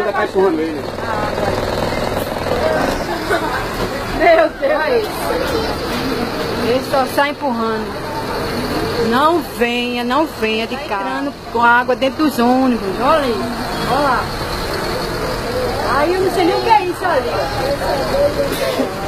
ainda tá empurrando ele. Meu Deus. Ele só sai empurrando. Não venha de carro. Entrando com água dentro dos ônibus. Olha aí. Olha lá. Aí eu não sei nem o que é isso ali.